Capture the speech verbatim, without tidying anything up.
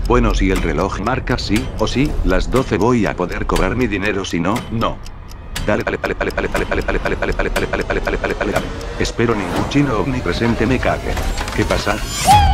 Bueno, si el reloj marca sí o sí, las doce voy a poder cobrar mi dinero, si no, no. Dale, dale, dale, dale, dale, dale, dale, dale, dale, dale, dale, dale, dale, dale, dale, dale, dale, dale. Espero ningún chino omnipresente me cague. ¿Qué pasa?